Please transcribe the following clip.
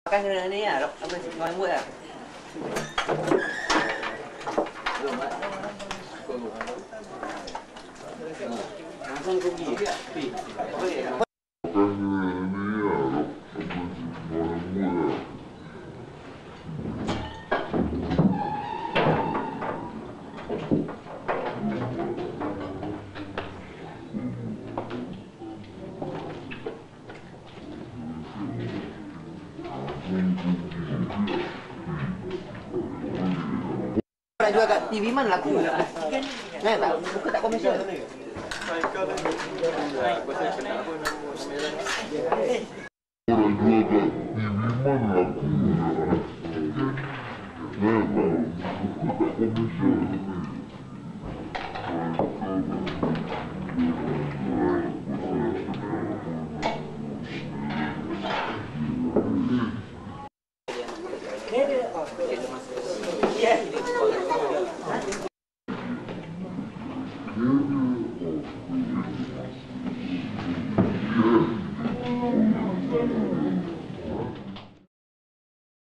Kan kena ni lah, apa orang buat lah. Langsung pergi. Nak jual kat TV mana laku? Nah, tak, buka tak komersial. Orang jual kat TV mana laku? Nah, buka tak komersial.